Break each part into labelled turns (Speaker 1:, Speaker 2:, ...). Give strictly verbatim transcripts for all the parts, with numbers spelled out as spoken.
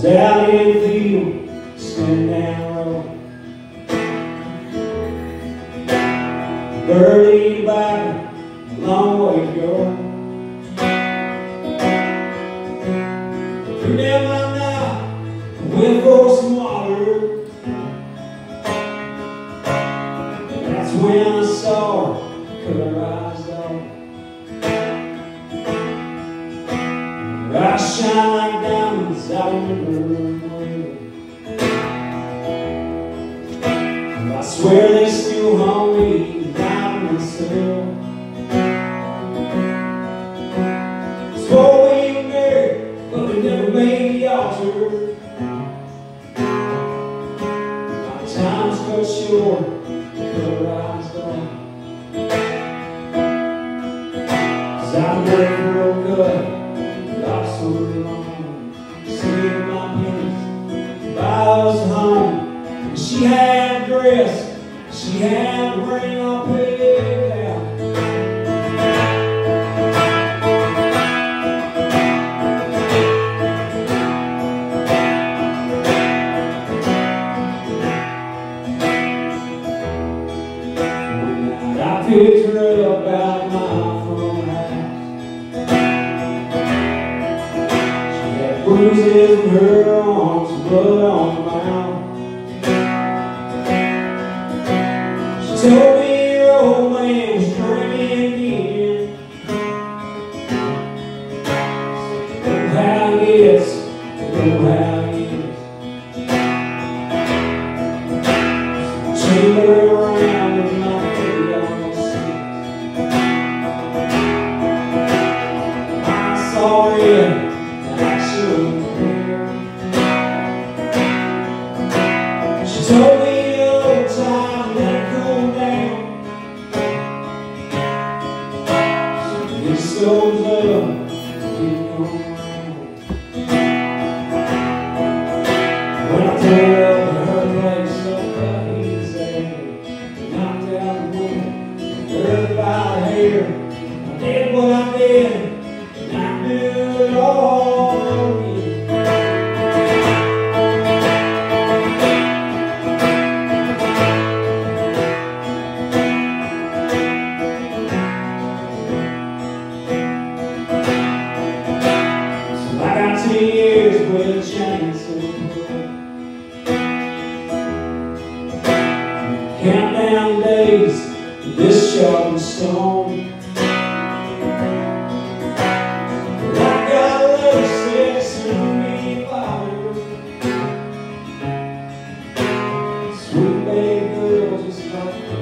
Speaker 1: was out in the field, spinning down the road. Birdie tobacco, a long way to go. Threw down my knife, went for some water. That's when I saw her cut her eyes off. Her eyes shine like diamonds out in the room. I swear they still haunt me down in the cell. Swore we ain't married, but we never made the altar. My time's cut short, cut her eyes off. 'Cause I've worked for old Cutt, got so long, saved my pennies, buy us a home. And she had a dress, she had a ring all picked out. One night I picked her up out of my front house. She had bruises in her arms, blood on her mouth. Told me your old man was drinking again. Know how it is, know how it is. Chamber around with my feet on the seat. I'm sorry, I shouldn't care. She told me the old time that cool down. It slows up, getting on around. When I pulled up to her place, so cut easy, knocked out the window, hurt by the hair. I did what I did, and I do it all again. Ten years with a chainsaw. Count down days to this sharpened stone. But I got a little six and me fire. Sweet baby girl, just like the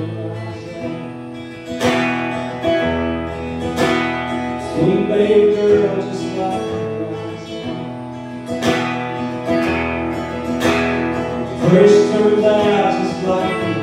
Speaker 1: rising. Sweet baby girl, just like the First turns out just like